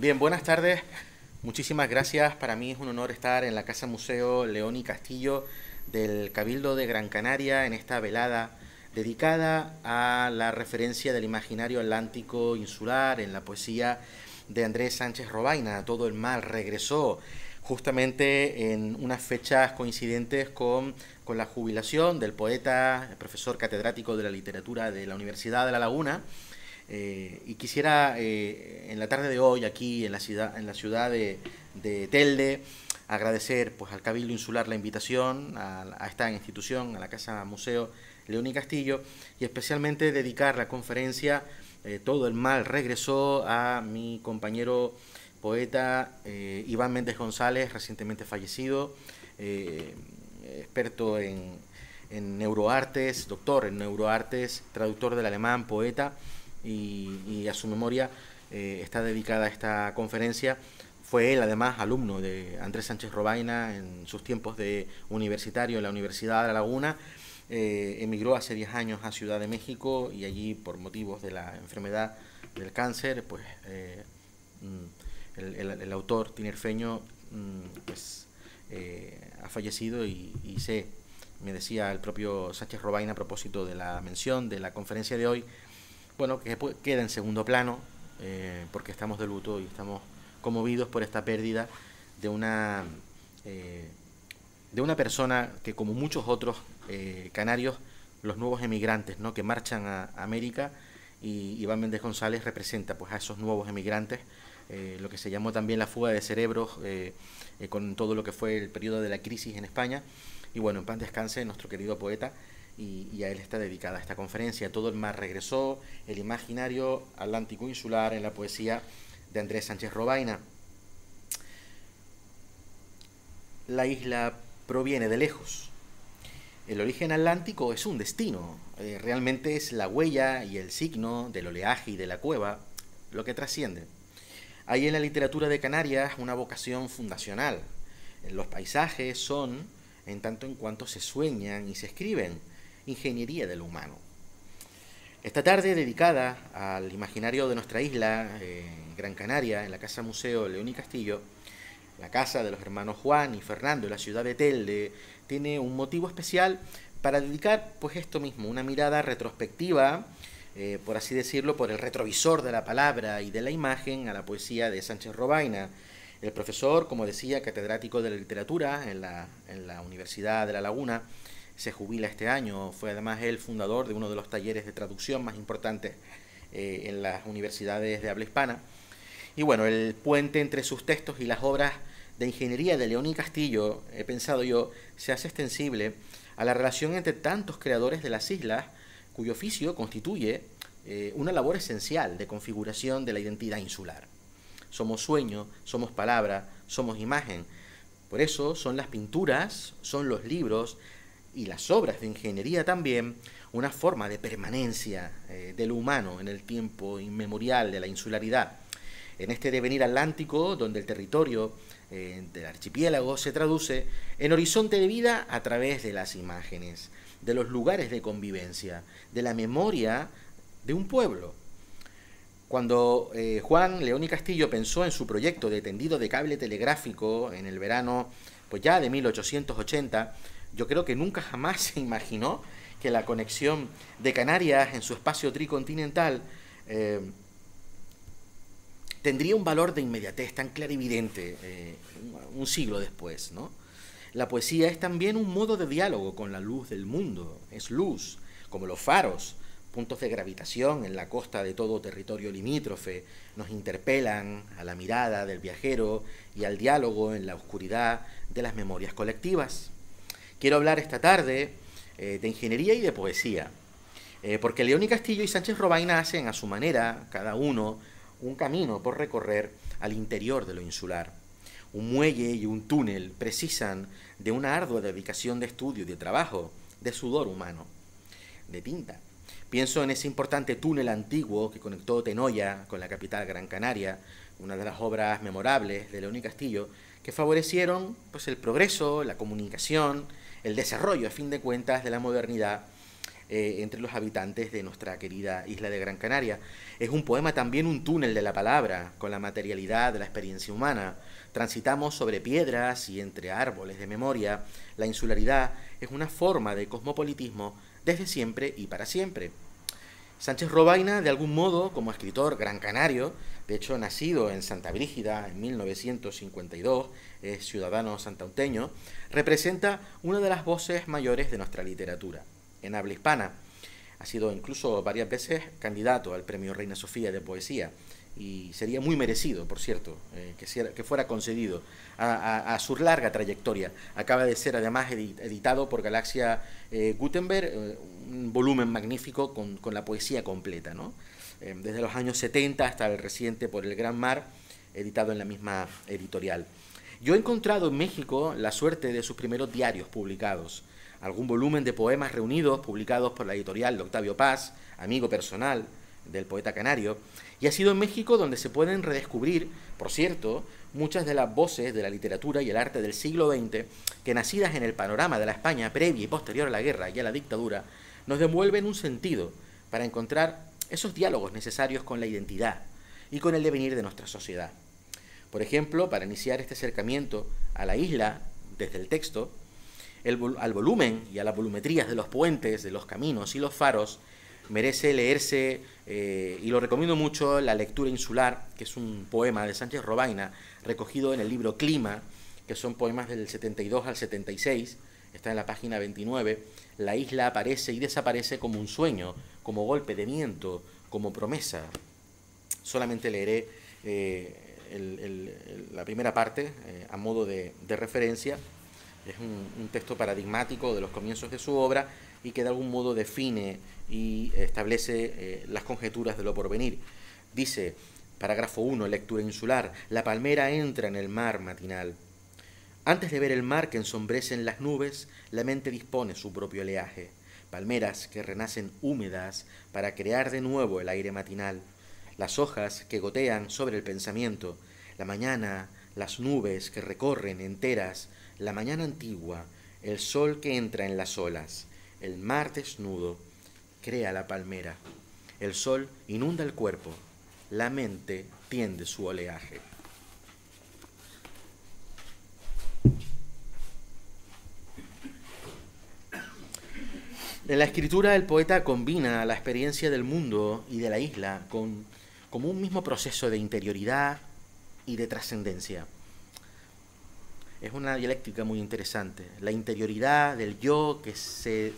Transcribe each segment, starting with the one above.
Bien, buenas tardes. Muchísimas gracias. Para mí es un honor estar en la Casa Museo León y Castillo del Cabildo de Gran Canaria en esta velada dedicada a la referencia del imaginario atlántico insular en la poesía de Andrés Sánchez Robaina. Todo el mal regresó justamente en unas fechas coincidentes con la jubilación del poeta, el profesor catedrático de la literatura de la Universidad de La Laguna. Y quisiera en la tarde de hoy aquí en la ciudad de Telde agradecer pues al Cabildo Insular la invitación a esta institución, a la Casa Museo León y Castillo, y especialmente dedicar la conferencia Todo el mal regresó a mi compañero poeta Iván Méndez González, recientemente fallecido, experto en neuroartes, doctor en neuroartes, traductor del alemán, poeta, y a su memoria está dedicada esta conferencia. Fue él, además, alumno de Andrés Sánchez Robaina en sus tiempos de universitario en la Universidad de La Laguna. Emigró hace 10 años a Ciudad de México y allí, por motivos de la enfermedad del cáncer, pues el autor tinerfeño pues, ha fallecido y me decía el propio Sánchez Robaina a propósito de la mención de la conferencia de hoy, bueno, que queda en segundo plano, porque estamos de luto y estamos conmovidos por esta pérdida de una persona que, como muchos otros canarios, los nuevos emigrantes, ¿no?, que marchan a América, y Iván Méndez González representa pues a esos nuevos emigrantes, lo que se llamó también la fuga de cerebros, con todo lo que fue el periodo de la crisis en España. Y bueno, en paz descanse nuestro querido poeta, y a él está dedicada esta conferencia. Todo el mar regresó, el imaginario atlántico insular en la poesía de Andrés Sánchez Robaina. La isla proviene de lejos. El origen atlántico es un destino, realmente es la huella y el signo del oleaje y de la cueva lo que trasciende. Hay en la literatura de Canarias una vocación fundacional. Los paisajes son, en tanto en cuanto se sueñan y se escriben, ingeniería de lo humano. Esta tarde, dedicada al imaginario de nuestra isla, Gran Canaria, en la Casa Museo León y Castillo, la casa de los hermanos Juan y Fernando en la ciudad de Telde, tiene un motivo especial para dedicar pues esto mismo, una mirada retrospectiva, por así decirlo, por el retrovisor de la palabra y de la imagen a la poesía de Sánchez Robaina. El profesor, como decía, catedrático de la literatura en la Universidad de La Laguna, se jubila este año. Fue además el fundador de uno de los talleres de traducción más importantes en las universidades de habla hispana. Y bueno, el puente entre sus textos y las obras de ingeniería de León y Castillo, he pensado yo, se hace extensible a la relación entre tantos creadores de las islas, cuyo oficio constituye una labor esencial de configuración de la identidad insular. Somos sueño, somos palabra, somos imagen. Por eso son las pinturas, son los libros y las obras de ingeniería también una forma de permanencia de lo humano en el tiempo inmemorial de la insularidad. En este devenir atlántico, donde el territorio del archipiélago se traduce en horizonte de vida a través de las imágenes, de los lugares de convivencia, de la memoria de un pueblo. Cuando Juan León y Castillo pensó en su proyecto de tendido de cable telegráfico en el verano pues ya de 1880, yo creo que nunca jamás se imaginó que la conexión de Canarias en su espacio tricontinental tendría un valor de inmediatez tan clarividente un siglo después, ¿no? La poesía es también un modo de diálogo con la luz del mundo, es luz, como los faros, puntos de gravitación en la costa de todo territorio limítrofe, nos interpelan a la mirada del viajero y al diálogo en la oscuridad de las memorias colectivas. Quiero hablar esta tarde de ingeniería y de poesía, porque León y Castillo y Sánchez Robaina hacen a su manera, cada uno, un camino por recorrer al interior de lo insular. Un muelle y un túnel precisan de una ardua dedicación de estudio y de trabajo, de sudor humano, de tinta. Pienso en ese importante túnel antiguo que conectó Tenoya con la capital Gran Canaria, una de las obras memorables de León y Castillo, que favorecieron pues, el progreso, la comunicación, el desarrollo, a fin de cuentas, de la modernidad entre los habitantes de nuestra querida isla de Gran Canaria. Es un poema también un túnel de la palabra, con la materialidad de la experiencia humana. Transitamos sobre piedras y entre árboles de memoria. La insularidad es una forma de cosmopolitismo desde siempre y para siempre. Sánchez Robaina, de algún modo, como escritor gran canario, de hecho nacido en Santa Brígida en 1952, es ciudadano santauteño, representa una de las voces mayores de nuestra literatura. En habla hispana, ha sido incluso varias veces candidato al Premio Reina Sofía de Poesía, y sería muy merecido, por cierto, que fuera concedido a su larga trayectoria. Acaba de ser además editado por Galaxia Gutenberg, un volumen magnífico con la poesía completa, ¿no? Desde los años 70 hasta el reciente Por el Gran Mar, editado en la misma editorial. Yo he encontrado en México la suerte de sus primeros diarios publicados, algún volumen de poemas reunidos publicados por la editorial de Octavio Paz, amigo personal del poeta canario, y ha sido en México donde se pueden redescubrir, por cierto, muchas de las voces de la literatura y el arte del siglo XX que, nacidas en el panorama de la España previa y posterior a la guerra y a la dictadura, nos devuelven un sentido para encontrar esos diálogos necesarios con la identidad y con el devenir de nuestra sociedad. Por ejemplo, para iniciar este acercamiento a la isla desde el texto, al volumen y a las volumetrías de los puentes, de los caminos y los faros, merece leerse, y lo recomiendo mucho, La lectura insular, que es un poema de Sánchez Robaina, recogido en el libro Clima, que son poemas del 72 al 76, está en la página 29. La isla aparece y desaparece como un sueño, como golpe de viento, como promesa. Solamente leeré la primera parte a modo de referencia. Es un texto paradigmático de los comienzos de su obra y que de algún modo define y establece las conjeturas de lo porvenir. Dice, parágrafo 1, lectura insular: la palmera entra en el mar matinal. Antes de ver el mar que ensombrecen las nubes, la mente dispone su propio oleaje. Palmeras que renacen húmedas para crear de nuevo el aire matinal. Las hojas que gotean sobre el pensamiento. La mañana, las nubes que recorren enteras. La mañana antigua, el sol que entra en las olas. El mar desnudo crea la palmera. El sol inunda el cuerpo. La mente tiende su oleaje. En la escritura, el poeta combina la experiencia del mundo y de la isla como un mismo proceso de interioridad y de trascendencia. Es una dialéctica muy interesante. La interioridad del yo que se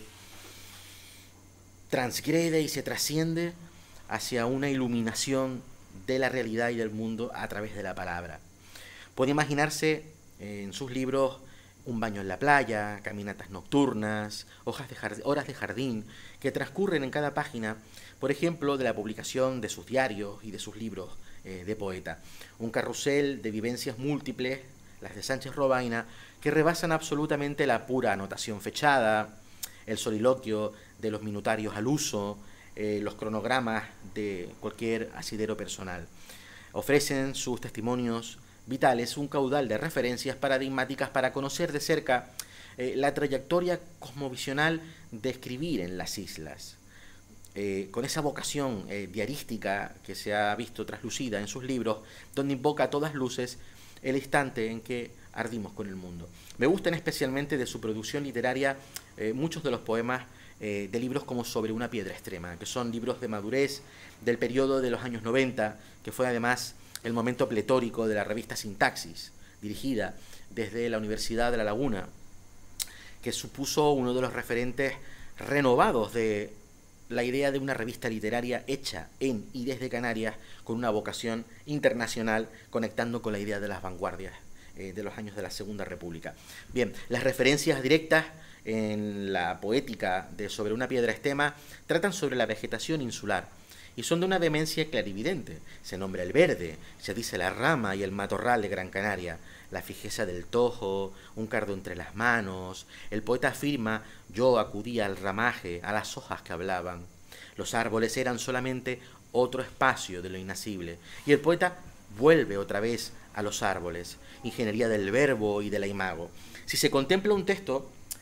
transgrede y se trasciende hacia una iluminación de la realidad y del mundo a través de la palabra. Puede imaginarse en sus libros un baño en la playa, caminatas nocturnas, horas de jardín que transcurren en cada página, por ejemplo, de la publicación de sus diarios y de sus libros de poeta. Un carrusel de vivencias múltiples, las de Sánchez Robaina, que rebasan absolutamente la pura anotación fechada, el soliloquio de los minutarios al uso, los cronogramas de cualquier asidero personal. Ofrecen sus testimonios vitales un caudal de referencias paradigmáticas para conocer de cerca la trayectoria cosmovisional de escribir en las islas. Con esa vocación diarística que se ha visto traslucida en sus libros, donde invoca a todas luces el instante en que ardimos con el mundo. Me gustan especialmente de su producción literaria muchos de los poemas de libros como Sobre una piedra extrema, que son libros de madurez del periodo de los años 90, que fue además el momento pletórico de la revista Sintaxis, dirigida desde la Universidad de La Laguna, que supuso uno de los referentes renovados de la idea de una revista literaria hecha en y desde Canarias con una vocación internacional, conectando con la idea de las vanguardias de los años de la Segunda República. Bien, las referencias directas en la poética de Sobre una piedra extrema tratan sobre la vegetación insular y son de una vehemencia clarividente. Se nombra el verde, se dice la rama y el matorral de Gran Canaria, la fijeza del tojo, un cardo entre las manos. El poeta afirma: yo acudía al ramaje, a las hojas que hablaban. Los árboles eran solamente otro espacio de lo inacible. Y el poeta vuelve otra vez a los árboles, ingeniería del verbo y de la imago. Si se contempla un texto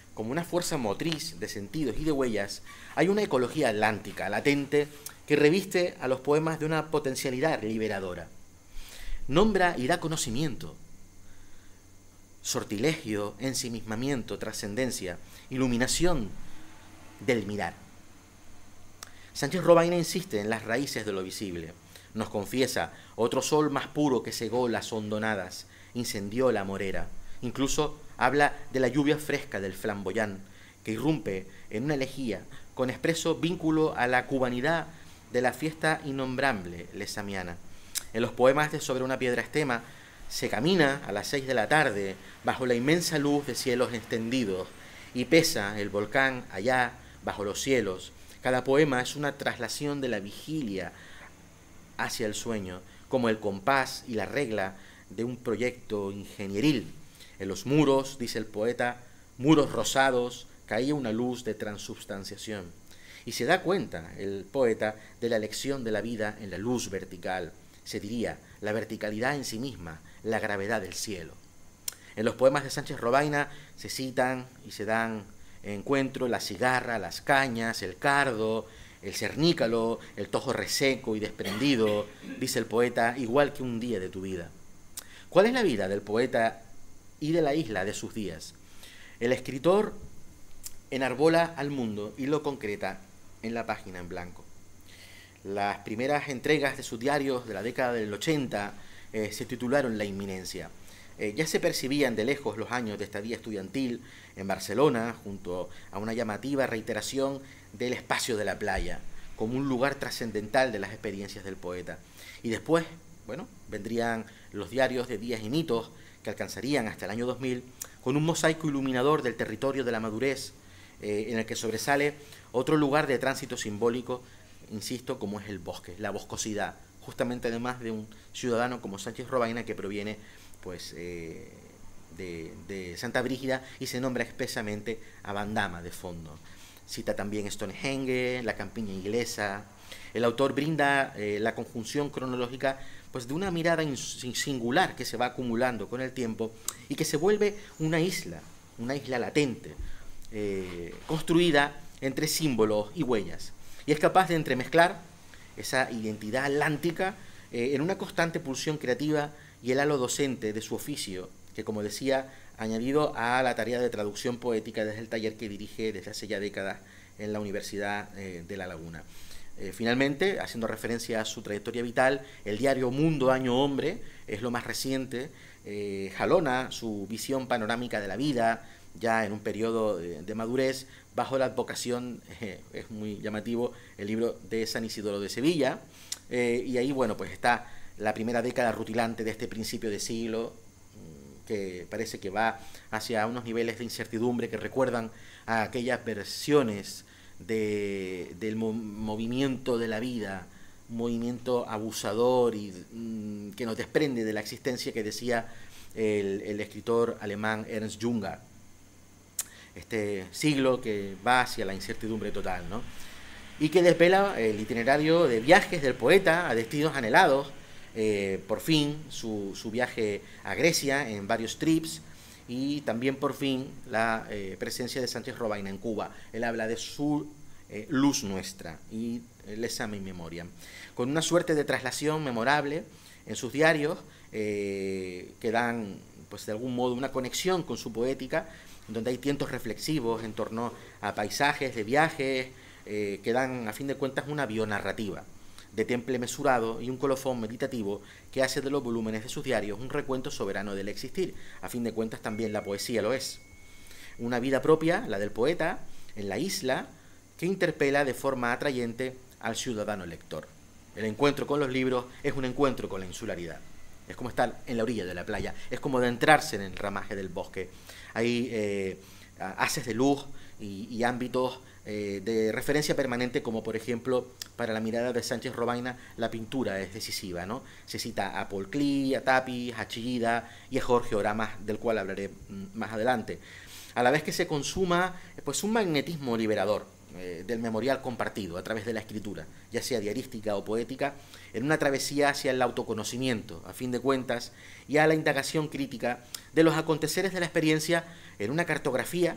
como una fuerza motriz de sentidos y de huellas, hay una ecología atlántica, latente, que reviste a los poemas de una potencialidad liberadora. Nombra y da conocimiento, sortilegio, ensimismamiento, trascendencia, iluminación del mirar. Sánchez Robaina insiste en las raíces de lo visible. Nos confiesa otro sol más puro que cegó las hondonadas, incendió la morera. Incluso habla de la lluvia fresca del flamboyán, que irrumpe en una elegía con expreso vínculo a la cubanidad de la fiesta innombrable lesamiana. En los poemas de Sobre una piedra extrema se camina a las 6 de la tarde bajo la inmensa luz de cielos extendidos y pesa el volcán allá bajo los cielos. Cada poema es una traslación de la vigilia hacia el sueño, como el compás y la regla de un proyecto ingenieril. En los muros, dice el poeta, muros rosados, caía una luz de transubstanciación. Y se da cuenta el poeta de la elección de la vida en la luz vertical. Se diría, la verticalidad en sí misma, la gravedad del cielo. En los poemas de Sánchez Robaina se citan y se dan encuentro la cigarra, las cañas, el cardo, el cernícalo, el tojo reseco y desprendido, dice el poeta, igual que un día de tu vida. ¿Cuál es la vida del poeta y de la isla de sus días? El escritor enarbola al mundo y lo concreta en la página en blanco. Las primeras entregas de sus diarios de la década del 80 se titularon La inminencia. Ya se percibían de lejos los años de estadía estudiantil en Barcelona, junto a una llamativa reiteración del espacio de la playa, como un lugar trascendental de las experiencias del poeta. Y después, bueno, vendrían los diarios de Días y Mitos, que alcanzarían hasta el año 2000, con un mosaico iluminador del territorio de la madurez, en el que sobresale otro lugar de tránsito simbólico, insisto, como es el bosque, la boscosidad, justamente además de un ciudadano como Sánchez Robaina, que proviene pues de Santa Brígida y se nombra expresamente a Bandama de fondo. Cita también Stonehenge, la campiña inglesa. El autor brinda la conjunción cronológica pues de una mirada singular que se va acumulando con el tiempo y que se vuelve una isla latente, construida entre símbolos y huellas. Y es capaz de entremezclar esa identidad atlántica en una constante pulsión creativa y el halo docente de su oficio, que, como decía, ha añadido a la tarea de traducción poética desde el taller que dirige desde hace ya décadas en la Universidad de La Laguna. Finalmente, haciendo referencia a su trayectoria vital, el diario Mundo Año Hombre es lo más reciente, jalona su visión panorámica de la vida, ya en un periodo de madurez, bajo la advocación, es muy llamativo, el libro de San Isidoro de Sevilla, y ahí, bueno, pues está la primera década rutilante de este principio de siglo, que parece que va hacia unos niveles de incertidumbre que recuerdan a aquellas versiones del movimiento de la vida, un movimiento abusador y que nos desprende de la existencia que decía el escritor alemán Ernst Junger. Este siglo que va hacia la incertidumbre total, ¿no? Y que desvela el itinerario de viajes del poeta a destinos anhelados, por fin su viaje a Grecia en varios trips y también por fin la presencia de Sánchez Robaina en Cuba. Él habla de su luz nuestra y Lesame in Memoria, con una suerte de traslación memorable en sus diarios que dan pues de algún modo una conexión con su poética, donde hay tientos reflexivos en torno a paisajes de viajes que dan a fin de cuentas una bionarrativa de temple mesurado y un colofón meditativo que hace de los volúmenes de sus diarios un recuento soberano del existir. A fin de cuentas también la poesía lo es. Una vida propia, la del poeta, en la isla, que interpela de forma atrayente al ciudadano lector. El encuentro con los libros es un encuentro con la insularidad. Es como estar en la orilla de la playa, es como adentrarse en el ramaje del bosque. Hay haces de luz y ámbitos de referencia permanente, como por ejemplo, para la mirada de Sánchez Robaina, la pintura es decisiva, ¿no? Se cita a Paul Klee, a Tapis, a Chillida y a Jorge Oramas, del cual hablaré más adelante. A la vez que se consuma pues un magnetismo liberador del memorial compartido a través de la escritura, ya sea diarística o poética, en una travesía hacia el autoconocimiento, a fin de cuentas, y a la indagación crítica de los aconteceres de la experiencia en una cartografía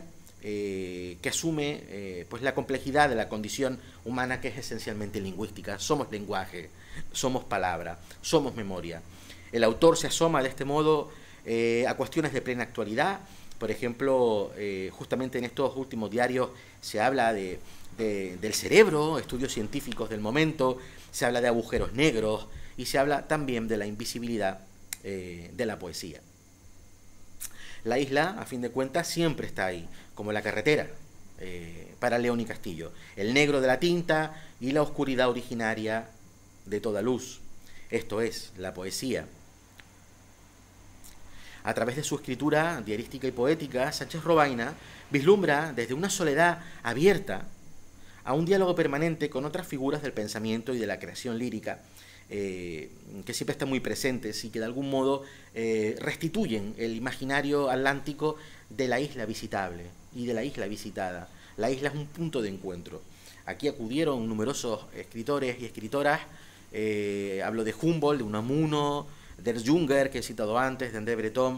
que asume pues la complejidad de la condición humana, que es esencialmente lingüística. Somos lenguaje, somos palabra, somos memoria. El autor se asoma de este modo a cuestiones de plena actualidad. Por ejemplo, justamente en estos últimos diarios se habla del cerebro, estudios científicos del momento, se habla de agujeros negros y se habla también de la invisibilidad de la poesía. La isla, a fin de cuentas, siempre está ahí, como la carretera para León y Castillo, el negro de la tinta y la oscuridad originaria de toda luz. Esto es, la poesía. A través de su escritura diarística y poética, Sánchez Robaina vislumbra desde una soledad abierta a un diálogo permanente con otras figuras del pensamiento y de la creación lírica, que siempre están muy presentes y que de algún modo restituyen el imaginario atlántico de la isla visitable y de la isla visitada. La isla es un punto de encuentro. Aquí acudieron numerosos escritores y escritoras. Hablo de Humboldt, de Unamuno, de Junger, que he citado antes, de André Breton,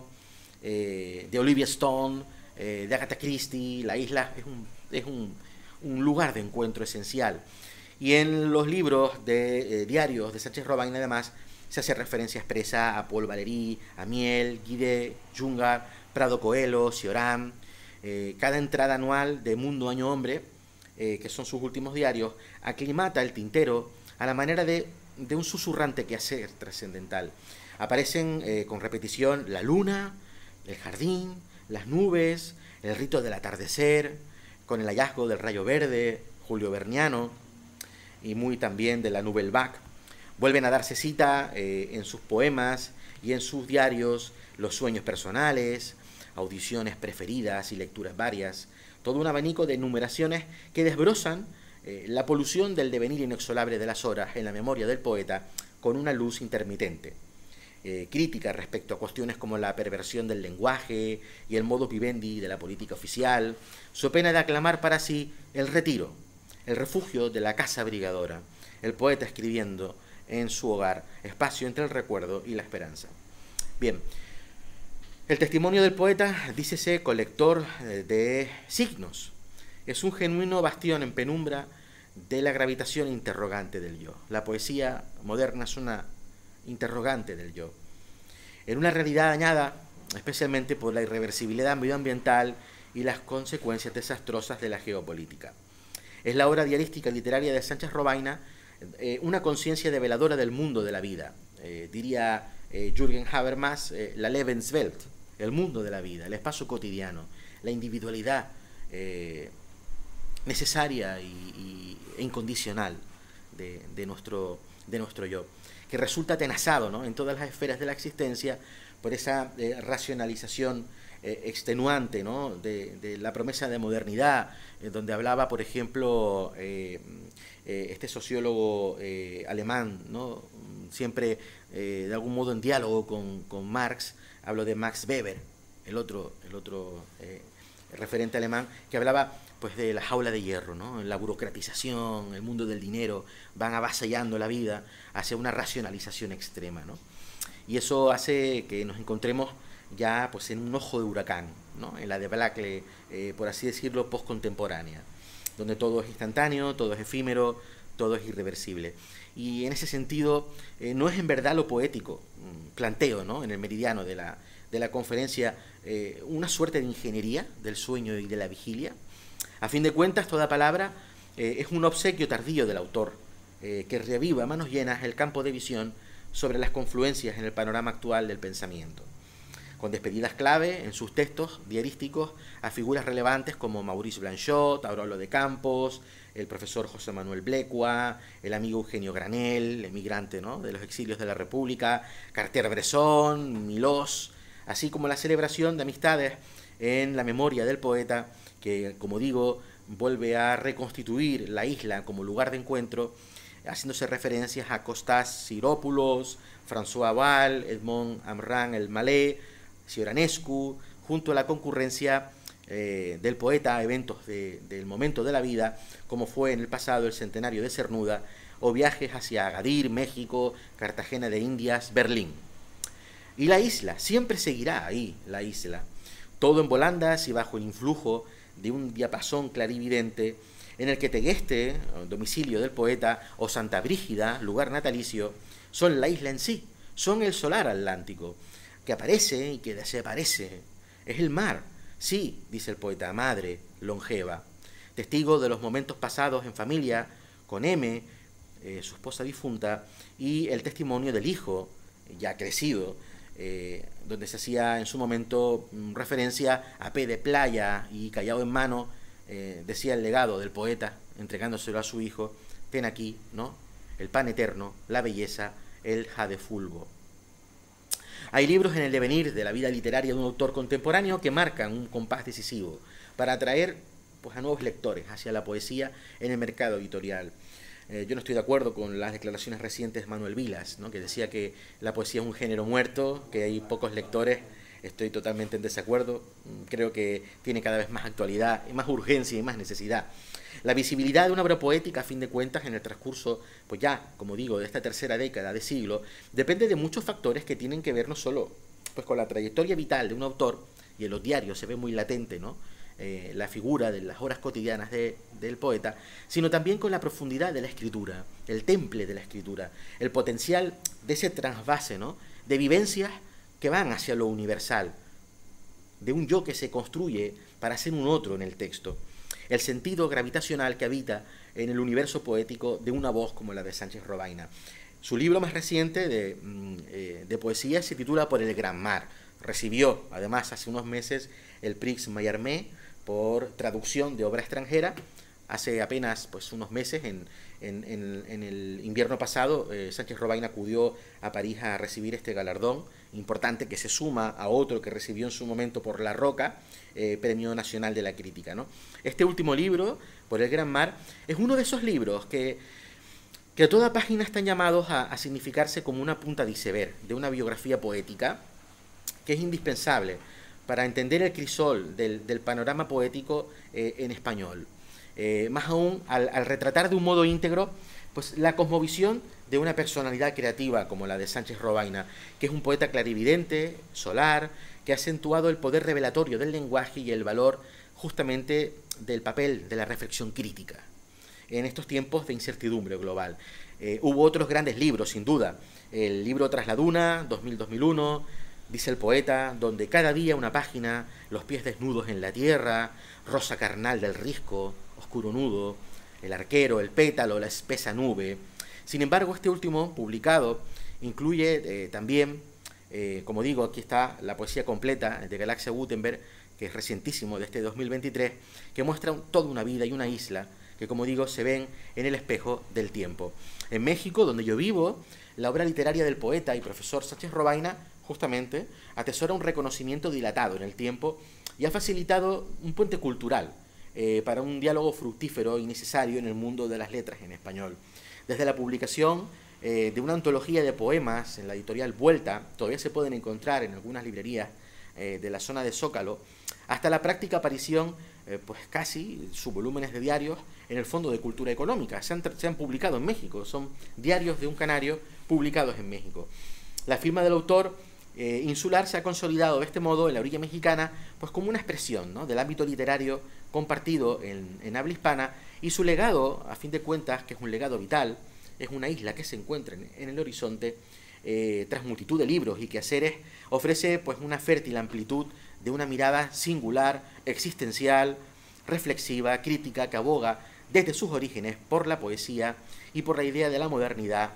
de Olivia Stone, de Agatha Christie. La isla es un lugar de encuentro esencial. Y en los libros de diarios de Sánchez Robaina, además, se hace referencia expresa a Paul Valéry, a Miel, Guide, Junger, Prado Coelho, Cioran. Cada entrada anual de Mundo Año Hombre, que son sus últimos diarios, aclimata el tintero a la manera de un susurrante quehacer trascendental. Aparecen con repetición la luna, el jardín, las nubes, el rito del atardecer, con el hallazgo del rayo verde, Julio Verniano, y muy también de la Nouvelle Vague. Vuelven a darse cita en sus poemas y en sus diarios los sueños personales, audiciones preferidas y lecturas varias, todo un abanico de enumeraciones que desbrozan la polución del devenir inexorable de las horas en la memoria del poeta con una luz intermitente. Crítica respecto a cuestiones como la perversión del lenguaje y el modus vivendi de la política oficial, so pena de aclamar para sí el retiro, el refugio de la casa brigadora, el poeta escribiendo en su hogar, espacio entre el recuerdo y la esperanza. Bien, el testimonio del poeta, dícese colector de signos, es un genuino bastión en penumbra de la gravitación interrogante del yo. La poesía moderna es una interrogante del yo, en una realidad dañada especialmente por la irreversibilidad medioambiental y las consecuencias desastrosas de la geopolítica. Es la obra diarística literaria de Sánchez Robaina una conciencia develadora del mundo de la vida. Diría Jürgen Habermas, la Lebenswelt, el mundo de la vida, el espacio cotidiano, la individualidad necesaria e incondicional de nuestro yo, que resulta atenazado, ¿no?, en todas las esferas de la existencia por esa racionalización extenuante, ¿no?, de la promesa de modernidad, donde hablaba, por ejemplo, este sociólogo alemán, ¿no?, siempre de algún modo en diálogo con Marx. Hablo de Max Weber, el otro referente alemán, que hablaba pues de la jaula de hierro, ¿no?, la burocratización, el mundo del dinero, van avasallando la vida hacia una racionalización extrema, ¿no? Y eso hace que nos encontremos ya pues en un ojo de huracán, ¿no?, en la debacle, por así decirlo, postcontemporánea, donde todo es instantáneo, todo es efímero, todo es irreversible. Y en ese sentido, no es en verdad lo poético, planteo, ¿no?, en el meridiano de la conferencia, una suerte de ingeniería del sueño y de la vigilia. A fin de cuentas, toda palabra es un obsequio tardío del autor, que reaviva a manos llenas el campo de visión sobre las confluencias en el panorama actual del pensamiento, con despedidas clave en sus textos diarísticos a figuras relevantes como Maurice Blanchot, Aurelio de Campos, el profesor José Manuel Blecua, el amigo Eugenio Granel, emigrante, ¿no?, de los exilios de la República, Cartier-Bresson, Milós, así como la celebración de amistades en la memoria del poeta, que, como digo, vuelve a reconstituir la isla como lugar de encuentro, haciéndose referencias a Costas Siropoulos, François Val, Edmond Amran el Malais, Cioranescu, junto a la concurrencia del poeta a eventos del momento de la vida, como fue en el pasado el centenario de Cernuda, o viajes hacia Agadir, México, Cartagena de Indias, Berlín. Y la isla, siempre seguirá ahí, la isla, todo en volandas y bajo el influjo de un diapasón clarividente en el que Tegueste, domicilio del poeta, o Santa Brígida, lugar natalicio, son la isla en sí, son el solar atlántico, que aparece y que desaparece. Es el mar, sí, dice el poeta, madre longeva, testigo de los momentos pasados en familia, con M, su esposa difunta, y el testimonio del hijo, ya crecido, donde se hacía en su momento referencia a P de playa y callado en mano, decía el legado del poeta, entregándoselo a su hijo, ten aquí, ¿no?, el pan eterno, la belleza, el jade fulvo. Hay libros en el devenir de la vida literaria de un autor contemporáneo que marcan un compás decisivo para atraer, pues, a nuevos lectores hacia la poesía en el mercado editorial. Yo no estoy de acuerdo con las declaraciones recientes de Manuel Vilas, ¿no?, que decía que la poesía es un género muerto, que hay pocos lectores. Estoy totalmente en desacuerdo. Creo que tiene cada vez más actualidad, más urgencia y más necesidad. La visibilidad de una obra poética, a fin de cuentas, en el transcurso, pues ya, como digo, de esta tercera década de siglo, depende de muchos factores que tienen que ver no solo, pues, con la trayectoria vital de un autor, y en los diarios se ve muy latente, ¿no?, la figura de las horas cotidianas del poeta, sino también con la profundidad de la escritura, el temple de la escritura, el potencial de ese trasvase, ¿no?, de vivencias que van hacia lo universal, de un yo que se construye para ser un otro en el texto, el sentido gravitacional que habita en el universo poético de una voz como la de Sánchez Robaina. Su libro más reciente de poesía se titula Por el Gran Mar. Recibió, además, hace unos meses el Prix Mallarmé por traducción de obra extranjera. Hace apenas, pues, unos meses, en el invierno pasado, Sánchez Robaina acudió a París a recibir este galardón importante que se suma a otro que recibió en su momento por La Roca, Premio Nacional de la Crítica, ¿no? Este último libro, Por el Gran Mar, es uno de esos libros que a toda página están llamados a significarse como una punta de iceberg de una biografía poética que es indispensable para entender el crisol del panorama poético en español. Más aún al retratar de un modo íntegro, pues, la cosmovisión de una personalidad creativa como la de Sánchez Robaina, que es un poeta clarividente, solar, que ha acentuado el poder revelatorio del lenguaje y el valor justamente del papel de la reflexión crítica en estos tiempos de incertidumbre global. Hubo otros grandes libros, sin duda. El libro Tras la Duna, 2000-2001, dice el poeta, donde cada día una página, los pies desnudos en la tierra, rosa carnal del risco, oscuro nudo, el arquero, el pétalo, la espesa nube. Sin embargo, este último, publicado, incluye también, como digo, aquí está la poesía completa de Galaxia Gutenberg, que es recientísimo, de este 2023, que muestra toda una vida y una isla que, como digo, se ven en el espejo del tiempo. En México, donde yo vivo, la obra literaria del poeta y profesor Sánchez Robaina justamente atesora un reconocimiento dilatado en el tiempo y ha facilitado un puente cultural para un diálogo fructífero y necesario en el mundo de las letras en español. Desde la publicación de una antología de poemas en la editorial Vuelta, todavía se pueden encontrar en algunas librerías de la zona de Zócalo, hasta la práctica aparición, pues casi, subvolúmenes de diarios en el Fondo de Cultura Económica. Se han publicado en México, son diarios de un canario publicados en México. La firma del autor insular se ha consolidado de este modo en la orilla mexicana, pues como una expresión, ¿no?, del ámbito literario compartido en habla hispana, y su legado, a fin de cuentas, que es un legado vital, es una isla que se encuentra en el horizonte, tras multitud de libros y quehaceres, ofrece, pues, una fértil amplitud de una mirada singular, existencial, reflexiva, crítica, que aboga desde sus orígenes por la poesía y por la idea de la modernidad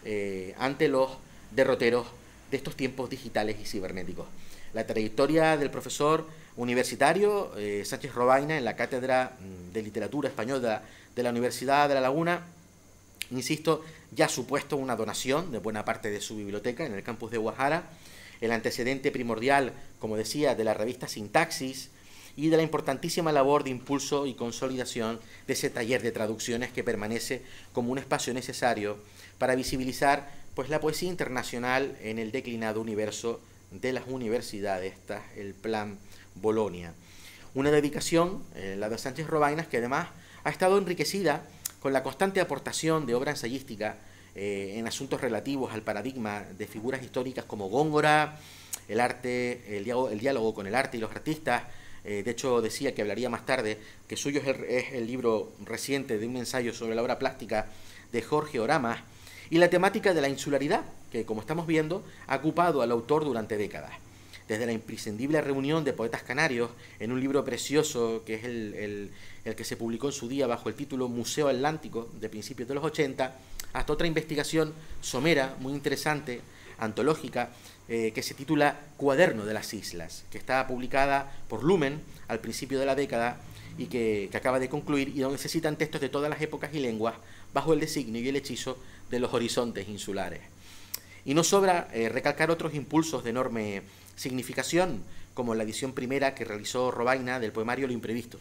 ante los derroteros de estos tiempos digitales y cibernéticos. La trayectoria del profesor universitario Sánchez Robaina en la Cátedra de Literatura Española de la Universidad de La Laguna, insisto, ya ha supuesto una donación de buena parte de su biblioteca en el campus de Guadalajara, el antecedente primordial, como decía, de la revista Sintaxis y de la importantísima labor de impulso y consolidación de ese taller de traducciones que permanece como un espacio necesario para visibilizar, pues, la poesía internacional en el declinado universo de las universidades, el Plan Bolonia. Una dedicación, la de Sánchez Robaina, que además ha estado enriquecida con la constante aportación de obra ensayística en asuntos relativos al paradigma de figuras históricas como Góngora, el arte, el diálogo con el arte y los artistas, De hecho, decía que hablaría más tarde, que suyo es el libro reciente de un ensayo sobre la obra plástica de Jorge Oramas, y la temática de la insularidad, que como estamos viendo, ha ocupado al autor durante décadas. Desde la imprescindible reunión de poetas canarios, en un libro precioso que es el que se publicó en su día bajo el título Museo Atlántico, de principios de los 80, hasta otra investigación somera, muy interesante, antológica, que se titula Cuaderno de las Islas, que está publicada por Lumen al principio de la década y que acaba de concluir, y donde se citan textos de todas las épocas y lenguas bajo el designio y el hechizo de los horizontes insulares. Y no sobra recalcar otros impulsos de enorme significación, como la edición primera que realizó Robaina del poemario Lo Imprevisto,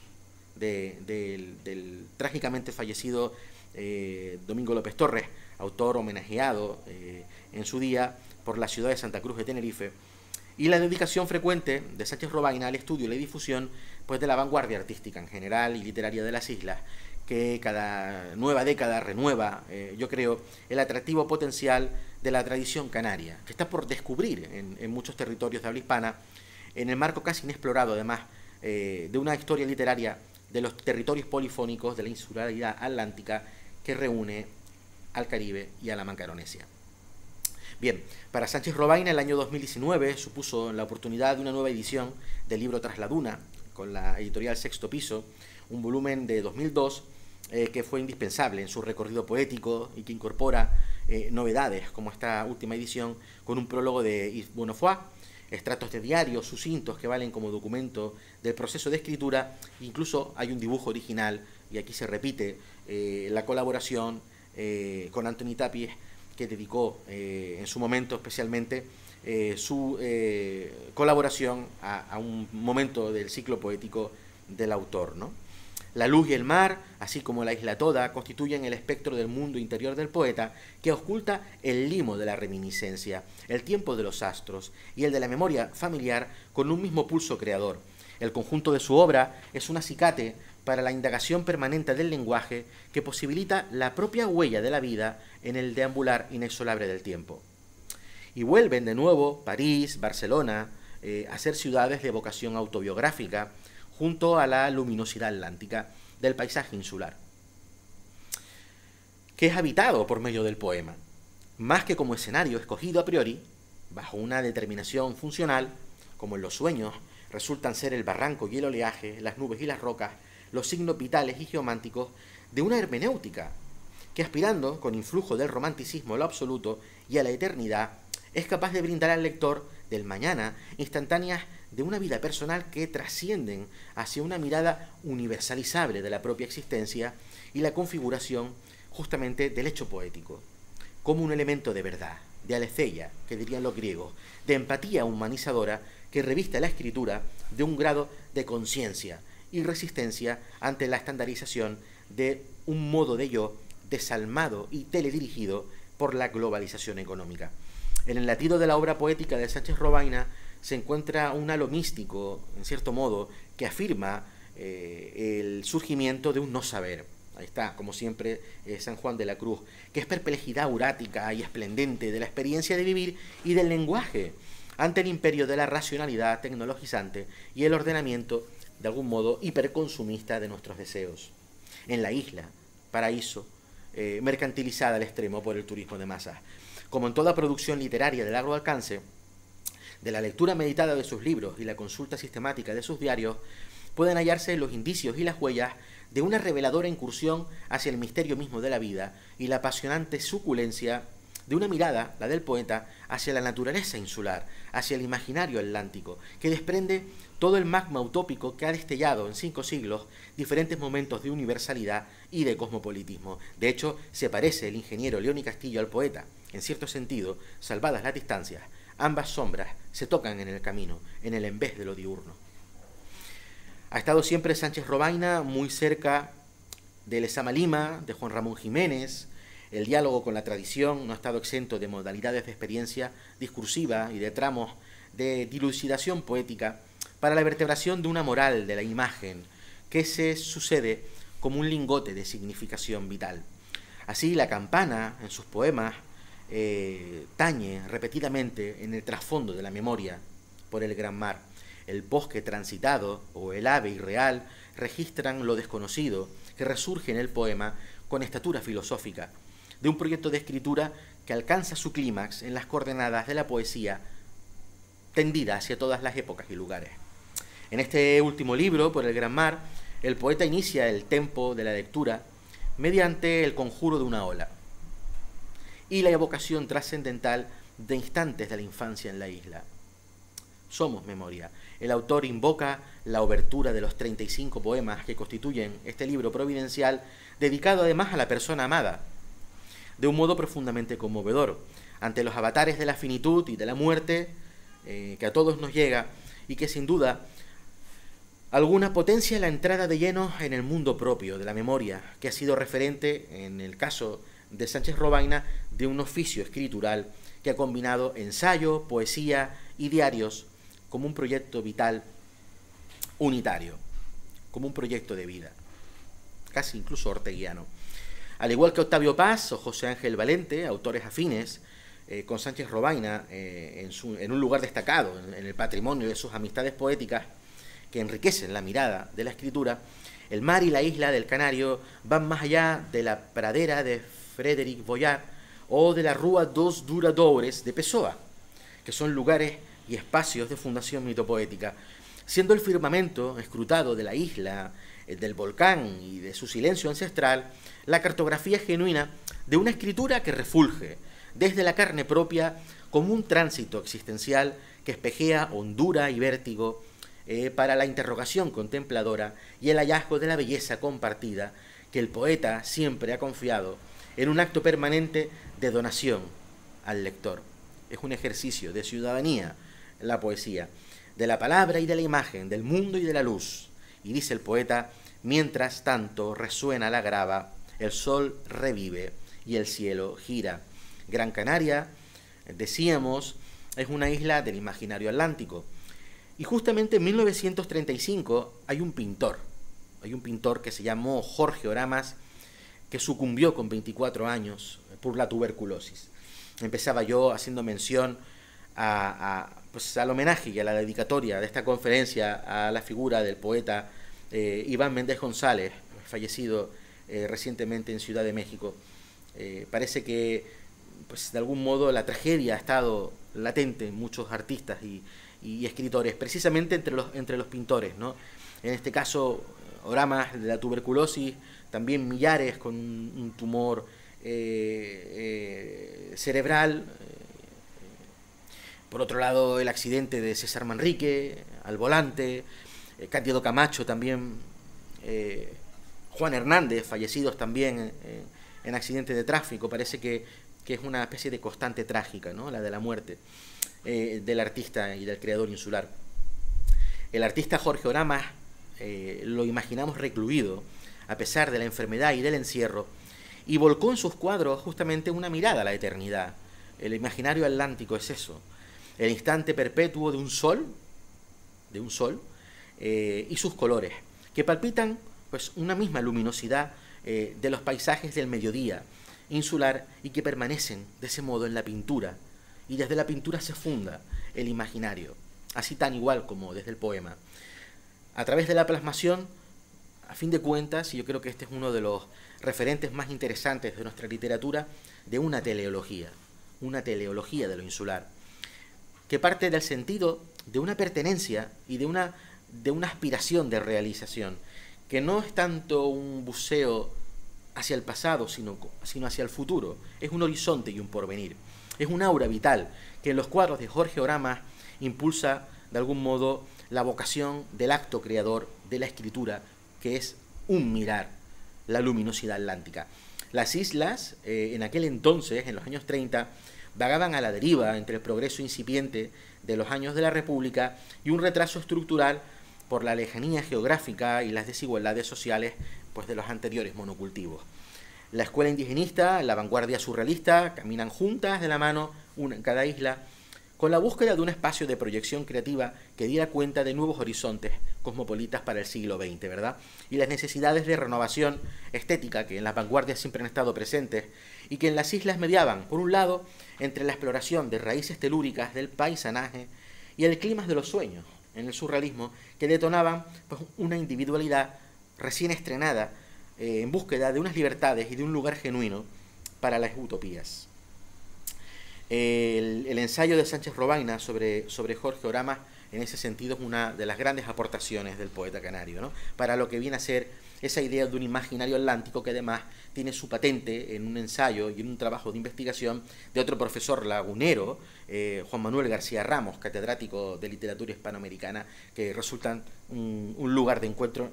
del trágicamente fallecido Domingo López Torres, autor homenajeado en su día por la ciudad de Santa Cruz de Tenerife, y la dedicación frecuente de Sánchez Robaina al estudio y la difusión pues, de la vanguardia artística en general y literaria de las islas, que cada nueva década renueva, yo creo, el atractivo potencial de la tradición canaria, que está por descubrir en muchos territorios de habla hispana, en el marco casi inexplorado, además, de una historia literaria de los territorios polifónicos de la insularidad atlántica que reúne al Caribe y a la Macaronesia. Bien, para Sánchez Robaina el año 2019 supuso la oportunidad de una nueva edición del libro Tras la Duna, con la editorial Sexto Piso, un volumen de 2002 que fue indispensable en su recorrido poético y que incorpora novedades como esta última edición con un prólogo de Yves Bonnefoy, extractos de diarios sucintos que valen como documento del proceso de escritura, incluso hay un dibujo original y aquí se repite la colaboración con Antoni Tàpies, que dedicó en su momento especialmente su colaboración a un momento del ciclo poético del autor, ¿no? La luz y el mar, así como la isla toda, constituyen el espectro del mundo interior del poeta que oculta el limo de la reminiscencia, el tiempo de los astros y el de la memoria familiar con un mismo pulso creador. El conjunto de su obra es un acicate para la indagación permanente del lenguaje que posibilita la propia huella de la vida en el deambular inexorable del tiempo. Y vuelven de nuevo París, Barcelona, a ser ciudades de vocación autobiográfica, junto a la luminosidad atlántica del paisaje insular, que es habitado por medio del poema, más que como escenario escogido a priori, bajo una determinación funcional, como en los sueños resultan ser el barranco y el oleaje, las nubes y las rocas, los signos vitales y geománticos de una hermenéutica, que aspirando con influjo del romanticismo a lo absoluto y a la eternidad, es capaz de brindar al lector del mañana instantáneas de una vida personal que trascienden hacia una mirada universalizable de la propia existencia y la configuración justamente del hecho poético, como un elemento de verdad, de aletheia, que dirían los griegos, de empatía humanizadora que reviste a la escritura de un grado de conciencia y resistencia ante la estandarización de un modo de yo desalmado y teledirigido por la globalización económica. En el latido de la obra poética de Sánchez Robaina se encuentra un halo místico, en cierto modo, que afirma el surgimiento de un no saber. Ahí está, como siempre, San Juan de la Cruz, que es perplejidad urática y esplendente de la experiencia de vivir y del lenguaje ante el imperio de la racionalidad tecnologizante y el ordenamiento, de algún modo, hiperconsumista de nuestros deseos. En la isla, paraíso, mercantilizada al extremo por el turismo de masas. Como en toda producción literaria de largo alcance, de la lectura meditada de sus libros y la consulta sistemática de sus diarios, pueden hallarse los indicios y las huellas de una reveladora incursión hacia el misterio mismo de la vida y la apasionante suculencia de una mirada, la del poeta, hacia la naturaleza insular, hacia el imaginario atlántico, que desprende todo el magma utópico que ha destellado en 5 siglos diferentes momentos de universalidad y de cosmopolitismo. De hecho, se parece el ingeniero León y Castillo al poeta. En cierto sentido, salvadas las distancias, ambas sombras se tocan en el camino, en el envés de lo diurno. Ha estado siempre Sánchez Robaina muy cerca de Lezama Lima, de Juan Ramón Jiménez. El diálogo con la tradición no ha estado exento de modalidades de experiencia discursiva y de tramos de dilucidación poética para la vertebración de una moral de la imagen que se sucede como un lingote de significación vital. Así, la campana, en sus poemas, tañe repetidamente en el trasfondo de la memoria por el gran mar. el bosque transitado o el ave irreal registran lo desconocido que resurge en el poema con estatura filosófica, de un proyecto de escritura que alcanza su clímax en las coordenadas de la poesía tendida hacia todas las épocas y lugares. En este último libro, Por el Gran Mar, el poeta inicia el tempo de la lectura mediante el conjuro de una ola y la evocación trascendental de instantes de la infancia en la isla. Somos memoria. El autor invoca la obertura de los 35 poemas que constituyen este libro providencial, dedicado además a la persona amada, de un modo profundamente conmovedor, ante los avatares de la finitud y de la muerte que a todos nos llega y que sin duda alguna potencia la entrada de lleno en el mundo propio de la memoria, que ha sido referente, en el caso de Sánchez Robaina, de un oficio escritural que ha combinado ensayo, poesía y diarios como un proyecto vital unitario, como un proyecto de vida, casi incluso orteguiano. Al igual que Octavio Paz o José Ángel Valente, autores afines, con Sánchez Robaina en un lugar destacado en el patrimonio de sus amistades poéticas que enriquecen la mirada de la escritura, el mar y la isla del Canario van más allá de la pradera de Frédéric Boyard o de la Rúa dos Duradores de Pessoa, que son lugares y espacios de fundación mitopoética, siendo el firmamento escrutado de la isla, del volcán y de su silencio ancestral, la cartografía genuina de una escritura que refulge desde la carne propia como un tránsito existencial que espejea hondura y vértigo para la interrogación contempladora y el hallazgo de la belleza compartida que el poeta siempre ha confiado en un acto permanente de donación al lector. Es un ejercicio de ciudadanía la poesía, de la palabra y de la imagen, del mundo y de la luz. Y dice el poeta: mientras tanto resuena la grava, el sol revive y el cielo gira. Gran Canaria, decíamos, es una isla del imaginario atlántico. Y justamente en 1935 hay un pintor que se llamó Jorge Oramas, que sucumbió con 24 años por la tuberculosis. Empezaba yo haciendo mención al homenaje y a la dedicatoria de esta conferencia a la figura del poeta Iván Méndez González, fallecido recientemente en Ciudad de México. Parece que de algún modo la tragedia ha estado latente en muchos artistas y escritores, precisamente entre los pintores, ¿no? En este caso, Oramas de la tuberculosis, también Millares con un tumor cerebral. Por otro lado, el accidente de César Manrique al volante, Cándido Camacho también, Juan Hernández, fallecidos también en accidentes de tráfico. Parece que es una especie de constante trágica, ¿no? La de la muerte del artista y del creador insular. El artista Jorge Oramas lo imaginamos recluido a pesar de la enfermedad y del encierro, y volcó en sus cuadros justamente una mirada a la eternidad. El imaginario atlántico es eso, el instante perpetuo de un sol y sus colores, que palpitan pues una misma luminosidad de los paisajes del mediodía insular y que permanecen de ese modo en la pintura, y desde la pintura se funda el imaginario, así tan igual como desde el poema. A través de la plasmación, a fin de cuentas, y yo creo que este es uno de los referentes más interesantes de nuestra literatura, de una teleología de lo insular, que parte del sentido de una pertenencia y de una aspiración de realización, que no es tanto un buceo hacia el pasado, sino hacia el futuro. Es un horizonte y un porvenir. Es un aura vital que en los cuadros de Jorge Oramas impulsa, de algún modo, la vocación del acto creador de la escritura, que es un mirar la luminosidad atlántica. Las islas, en aquel entonces, en los años 30, vagaban a la deriva entre el progreso incipiente de los años de la República y un retraso estructural por la lejanía geográfica y las desigualdades sociales pues, de los anteriores monocultivos. La escuela indigenista, la vanguardia surrealista, caminan juntas de la mano, una en cada isla, con la búsqueda de un espacio de proyección creativa que diera cuenta de nuevos horizontes cosmopolitas para el siglo XX, ¿verdad? Y las necesidades de renovación estética que en las vanguardias siempre han estado presentes y que en las islas mediaban, por un lado, entre la exploración de raíces telúricas del paisanaje y el clima de los sueños, en el surrealismo que detonaban pues, una individualidad recién estrenada en búsqueda de unas libertades y de un lugar genuino para las utopías. El ensayo de Sánchez Robaina sobre Jorge Oramas, en ese sentido, es una de las grandes aportaciones del poeta canario, ¿no? Para lo que viene a ser esa idea de un imaginario atlántico que además tiene su patente en un ensayo y en un trabajo de investigación de otro profesor lagunero, Juan Manuel García Ramos, catedrático de literatura hispanoamericana, que resultan un lugar de encuentro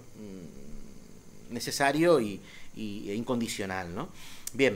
necesario e incondicional, ¿no? Bien,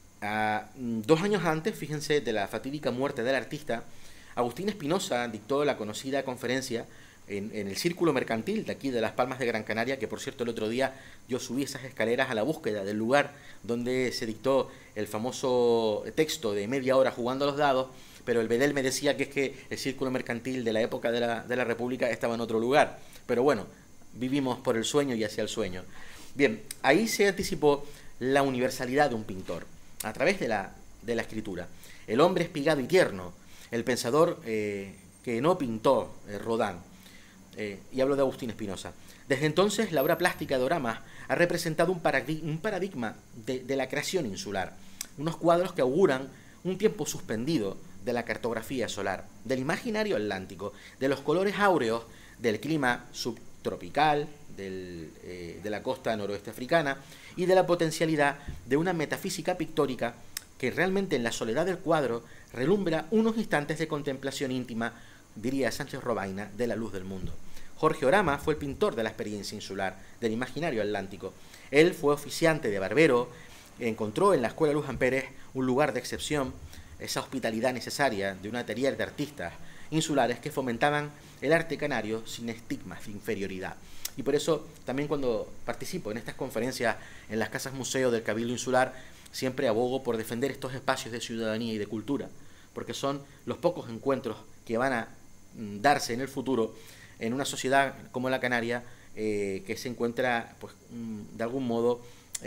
2 años antes, fíjense, de la fatídica muerte del artista, Agustín Espinosa dictó la conocida conferencia en el Círculo Mercantil de aquí de Las Palmas de Gran Canaria, que por cierto el otro día yo subí esas escaleras a la búsqueda del lugar donde se dictó el famoso texto de media hora jugando a los dados, pero el Bedel me decía que es que el Círculo Mercantil de la época de la República estaba en otro lugar. Pero bueno, vivimos por el sueño y hacia el sueño. Bien, ahí se anticipó la universalidad de un pintor, a través de la escritura. El hombre espigado y tierno, el pensador que no pintó Rodin, y hablo de Agustín Espinosa. Desde entonces, la obra plástica de Oramas ha representado un paradigma de la creación insular, unos cuadros que auguran un tiempo suspendido de la cartografía solar, del imaginario atlántico, de los colores áureos del clima subtropical, de la costa noroeste africana, y de la potencialidad de una metafísica pictórica que realmente en la soledad del cuadro relumbra unos instantes de contemplación íntima, diría Sánchez Robaina, de la luz del mundo. Jorge Oramas fue el pintor de la experiencia insular, del imaginario atlántico. Él fue oficiante de barbero, encontró en la Escuela Luján Pérez un lugar de excepción, esa hospitalidad necesaria de un atelier de artistas insulares que fomentaban el arte canario sin estigmas de inferioridad. Y por eso también cuando participo en estas conferencias en las casas museo del Cabildo Insular, siempre abogo por defender estos espacios de ciudadanía y de cultura, porque son los pocos encuentros que van a darse en el futuro en una sociedad como la canaria, que se encuentra pues, de algún modo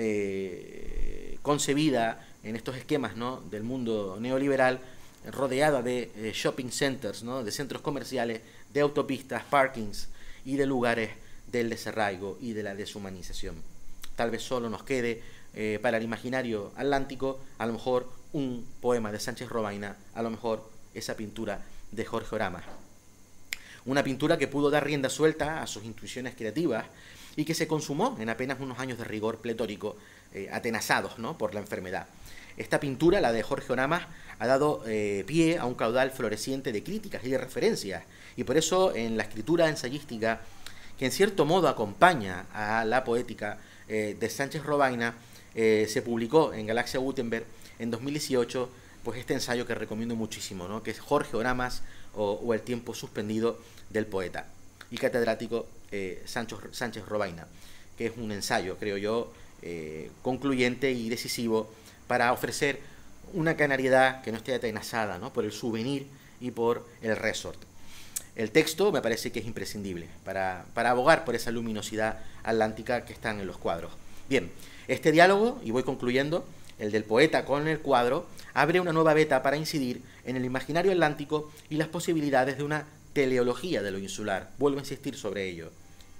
concebida en estos esquemas, ¿no?, del mundo neoliberal, rodeada de shopping centers, ¿no?, de centros comerciales, de autopistas, parkings y de lugares del desarraigo y de la deshumanización. Tal vez solo nos quede para el imaginario atlántico a lo mejor un poema de Sánchez Robaina, a lo mejor esa pintura de Jorge Oramas. Una pintura que pudo dar rienda suelta a sus intuiciones creativas y que se consumó en apenas unos años de rigor pletórico, atenazados, ¿no?, por la enfermedad. Esta pintura, la de Jorge Oramas, ha dado pie a un caudal floreciente de críticas y de referencias, y por eso en la escritura ensayística, que en cierto modo acompaña a la poética de Sánchez Robaina, se publicó en Galaxia Gutenberg en 2018 pues este ensayo que recomiendo muchísimo, ¿no?, que es Jorge Oramas o El tiempo suspendido del poeta y catedrático Sánchez Robaina, que es un ensayo, creo yo, concluyente y decisivo para ofrecer una canariedad que no esté atenazada, ¿no?, por el souvenir y por el resort. El texto me parece que es imprescindible para abogar por esa luminosidad atlántica que están en los cuadros. Bien, este diálogo, y voy concluyendo, el del poeta con el cuadro, abre una nueva veta para incidir en el imaginario atlántico y las posibilidades de una teleología de lo insular. Vuelvo a insistir sobre ello.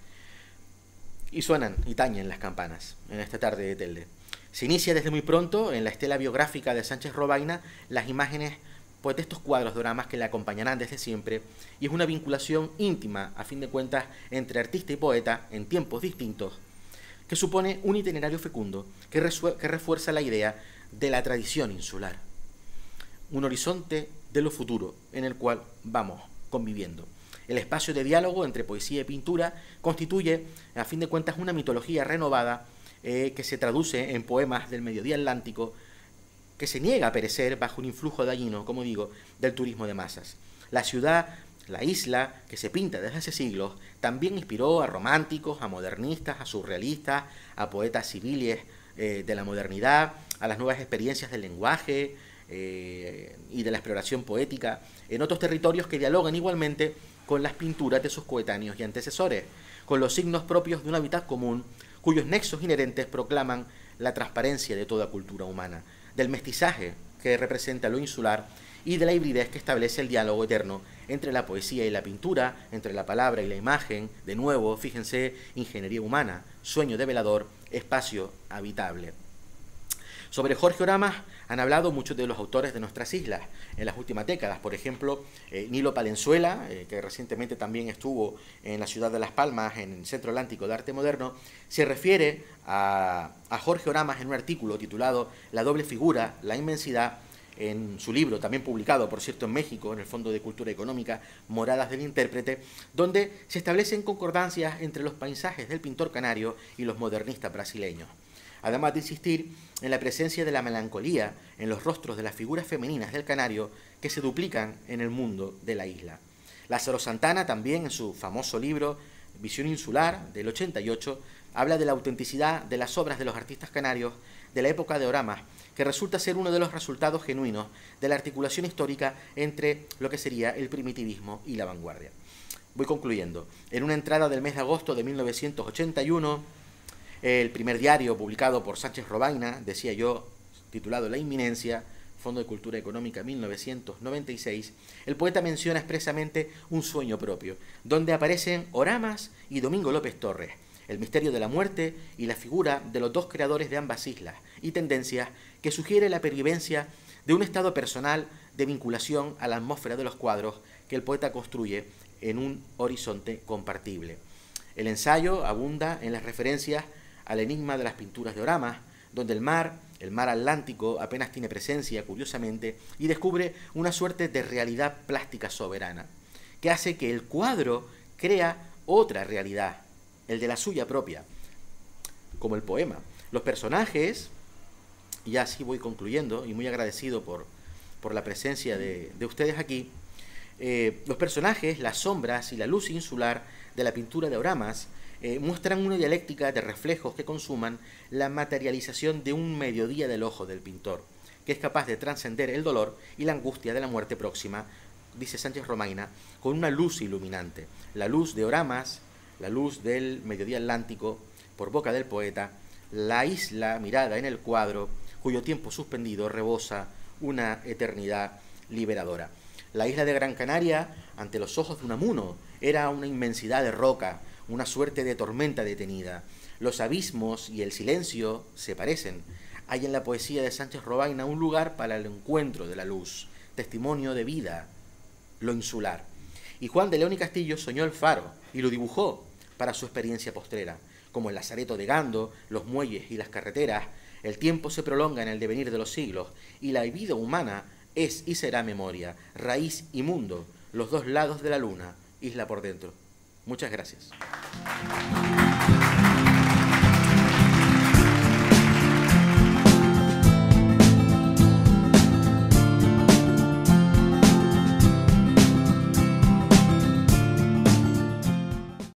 Y suenan y tañen las campanas en esta tarde de Telde. Se inicia desde muy pronto, en la estela biográfica de Sánchez Robaina, las imágenes pues, de estos cuadros de Oramas que le acompañarán desde siempre, y es una vinculación íntima, a fin de cuentas, entre artista y poeta en tiempos distintos, que supone un itinerario fecundo que refuerza la idea de la tradición insular. Un horizonte de lo futuro en el cual vamos conviviendo. El espacio de diálogo entre poesía y pintura constituye, a fin de cuentas, una mitología renovada que se traduce en poemas del mediodía atlántico, que se niega a perecer bajo un influjo dañino, como digo, del turismo de masas. La ciudad, la isla, que se pinta desde hace siglos, también inspiró a románticos, a modernistas, a surrealistas, a poetas civiles de la modernidad, a las nuevas experiencias del lenguaje y de la exploración poética en otros territorios que dialogan igualmente con las pinturas de sus coetáneos y antecesores, con los signos propios de un hábitat común, cuyos nexos inherentes proclaman la transparencia de toda cultura humana, del mestizaje que representa lo insular y de la hibridez que establece el diálogo eterno entre la poesía y la pintura, entre la palabra y la imagen, de nuevo, fíjense, ingeniería humana, sueño develador, espacio habitable. Sobre Jorge Oramas han hablado muchos de los autores de nuestras islas en las últimas décadas. Por ejemplo, Nilo Palenzuela, que recientemente también estuvo en la ciudad de Las Palmas, en el Centro Atlántico de Arte Moderno, se refiere a Jorge Oramas en un artículo titulado La doble figura, la inmensidad, en su libro, también publicado, por cierto, en México, en el Fondo de Cultura Económica, Moradas del Intérprete, donde se establecen concordancias entre los paisajes del pintor canario y los modernistas brasileños. Además de insistir en la presencia de la melancolía en los rostros de las figuras femeninas del canario que se duplican en el mundo de la isla. Lázaro Santana también, en su famoso libro Visión Insular, del 88, habla de la autenticidad de las obras de los artistas canarios de la época de Oramas, que resulta ser uno de los resultados genuinos de la articulación histórica entre lo que sería el primitivismo y la vanguardia. Voy concluyendo. En una entrada del mes de agosto de 1981, el primer diario publicado por Sánchez Robaina, decía yo, titulado La Inminencia, Fondo de Cultura Económica 1996, el poeta menciona expresamente un sueño propio, donde aparecen Oramas y Domingo López Torres, el misterio de la muerte y la figura de los dos creadores de ambas islas, y tendencias que sugiere la pervivencia de un estado personal de vinculación a la atmósfera de los cuadros que el poeta construye en un horizonte compartible. El ensayo abunda en las referencias al enigma de las pinturas de Oramas, donde el mar Atlántico, apenas tiene presencia, curiosamente, y descubre una suerte de realidad plástica soberana, que hace que el cuadro crea otra realidad, el de la suya propia, como el poema. Los personajes, y así voy concluyendo, y muy agradecido por la presencia de ustedes aquí, los personajes, las sombras y la luz insular de la pintura de Oramas muestran una dialéctica de reflejos que consuman la materialización de un mediodía del ojo del pintor, que es capaz de trascender el dolor y la angustia de la muerte próxima, dice Sánchez Robaina, con una luz iluminante. La luz de Oramas, la luz del mediodía atlántico, por boca del poeta, la isla mirada en el cuadro, cuyo tiempo suspendido rebosa una eternidad liberadora. La isla de Gran Canaria, ante los ojos de Unamuno, era una inmensidad de roca, una suerte de tormenta detenida. Los abismos y el silencio se parecen. Hay en la poesía de Sánchez Robaina un lugar para el encuentro de la luz, testimonio de vida, lo insular. Y Juan de León y Castillo soñó el faro y lo dibujó para su experiencia postrera. Como el lazareto de Gando, los muelles y las carreteras, el tiempo se prolonga en el devenir de los siglos y la vida humana es y será memoria, raíz y mundo, los dos lados de la luna, isla por dentro. Muchas gracias.